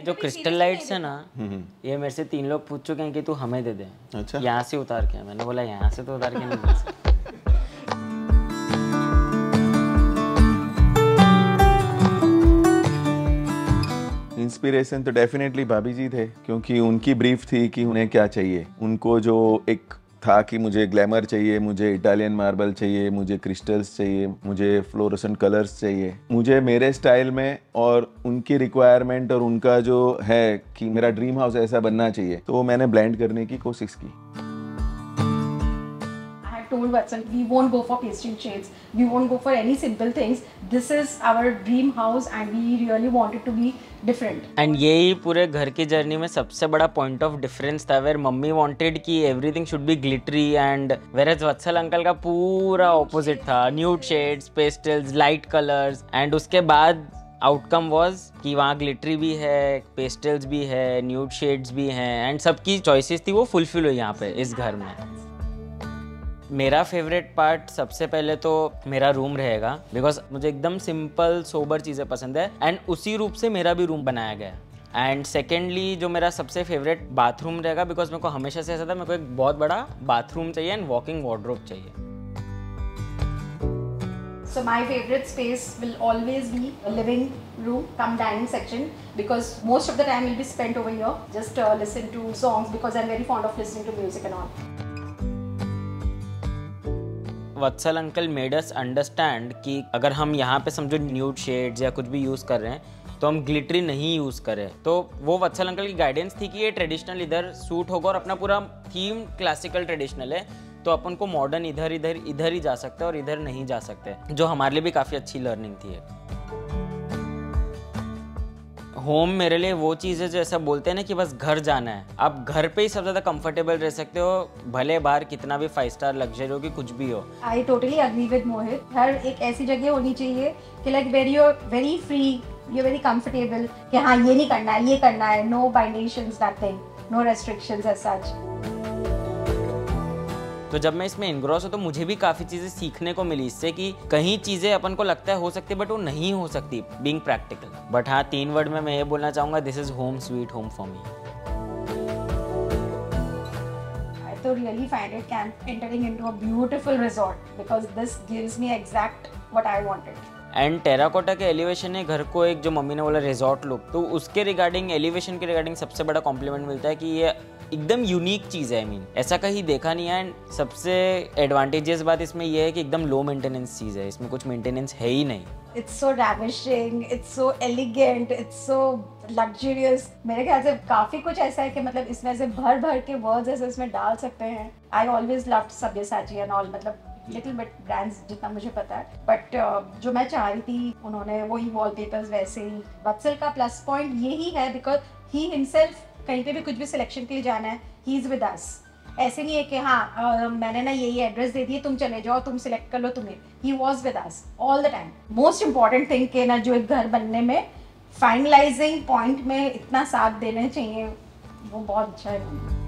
जो crystal lights है ना, ये मेरे से 3 लोग पूछ चुके हैं कि तू हमें दे दे। अच्छा। यहाँ से उतार के, मैंने बोला यहाँ से तो उतार के नहीं दे सकता। इंस्पिरेशन तो डेफिनेटली भाभी जी थे, क्योंकि उनकी ब्रीफ थी कि उन्हें क्या चाहिए। उनको जो एक था कि मुझे ग्लैमर चाहिए, मुझे इटालियन मार्बल चाहिए, मुझे क्रिस्टल्स चाहिए, मुझे फ्लोरोसेंट कलर्स चाहिए, मुझे मेरे स्टाइल में, और उनकी रिक्वायरमेंट और उनका जो है कि मेरा ड्रीम हाउस ऐसा बनना चाहिए, तो मैंने ब्लेंड करने की कोशिश की। Told Vatsal, we won't go for pastel shades, we won't go for any simple things. This is our dream house and we really want it to be different. And यही पूरे घर की जर्नी में सबसे बड़ा पॉइंट ऑफ डिफरेंस था, where mummy wanted कि everything should be glittery and where Vatsal uncle का पूरा ऑपोजिट था, nude shades, pastels, light colours. And उसके बाद आउटकम वाज कि वहाँ ग्लिटरी भी है, पेस्टल्स भी है, न्यूड शेड्स भी हैं, एंड सबकी चॉइसेस थी वो फुलफिल हुई यहाँ पे इस घर में। मेरा फेवरेट पार्ट सबसे पहले तो मेरा रूम रहेगा, बिकॉज मुझे एकदम सिंपल सोबर चीज़ें पसंद है, एंड उसी रूप से मेरा भी रूम बनाया गया। एंड सेकेंडली जो मेरा सबसे फेवरेट बाथरूम रहेगा, बिकॉज मेरे को हमेशा से ऐसा था मेरे को एक बहुत बड़ा बाथरूम चाहिए एंड वॉकिंग वार्डरोब चाहिए। So my favorite space will always be a living room cum dining section, because most of the time will be spent over here, just listen to songs, because I'm very fond of listening to music and all. Vatsal uncle made us understand कि अगर हम यहाँ पे समझो nude shades या कुछ भी use कर रहे हैं तो हम ग्लिटरी नहीं यूज़ करें। तो वो वत्सल अंकल की गाइडेंस थी कि ये ट्रेडिशनल इधर सूट होगा, और अपना पूरा थीम क्लासिकल ट्रेडिशनल है, तो अपन को मॉडर्न इधर ही जा सकते हैं और इधर नहीं जा सकते, जो हमारे लिए भी काफ़ी अच्छी लर्निंग थी। होम मेरे लिए वो चीज़ है जो ऐसा बोलते हैं ना कि बस घर जाना है, आप घर पे ही सबसे ज़्यादा कंफर्टेबल रह सकते हो, भले बाहर कितना भी 5 स्टार लग्जरी हो कि कुछ भी हो। I totally agree with Mohit. हर एक ऐसी जगह होनी चाहिए कि like where you are very free, you are very comfortable, कि हाँ ये नहीं करना है, ये करना है, no bindations, nothing, no restrictions as such. तो जब मैं इसमें इनग्रॉस हूँ तो मुझे भी काफ़ी चीज़ें सीखने को मिली इससे, कि कहीं चीज़ें अपन को लगता है हो सकती है बट वो नहीं हो सकती, बीइंग प्रैक्टिकल। बट हाँ, 3 वर्ड में मैं ये बोलना चाहूँगा, this is home sweet home for me. I तो really find it entering into a beautiful resort, because this gives me exact what I wanted. And terracotta के एलिवेशन ने घर को एक, जो मम्मी ने बोला रिजॉर्ट लुक, तो उसके रिगार्डिंग, एलिवेशन के रिगार्डिंग सबसे बड़ा कॉम्प्लीमेंट मिलता है कि ये एकदम यूनिक चीज़ है। आई मीन ऐसा कहीं देखा नहीं है। एंड सबसे एडवांटेजियस बात इसमें ये है कि एकदम लो मेंटेनेंस चीज़ है, इसमें कुछ मेंटेनेंस है ही नहीं। It's so ravishing, it's so elegant, it's so luxurious. मेरे ख्याल से काफ़ी कुछ ऐसा है कि मतलब इसमें से भर के वर्ड्स ऐसे इसमें डाल सकते हैं। I always loved Sabyasachi and all, मतलब लिटिल बिट ब्रांड्स जितना मुझे पता है, बट जो मैं चाह रही थी उन्होंने वही वॉलपेपर्स वैसे ही। वत्सल का प्लस पॉइंट यही है, बिकॉज ही हिमसेल्फ कहीं पे भी कुछ भी सिलेक्शन के लिए जाना है, ही इज़ विद अस। ऐसे नहीं है कि हाँ मैंने ना यही एड्रेस दे दिए, तुम चले जाओ, तुम सिलेक्ट कर लो तुम्हें। He was with us all the time. Most important thing के ना, जो एक घर बनने में फाइनलाइजिंग पॉइंट में इतना साथ देना चाहिए, वो बहुत अच्छा है।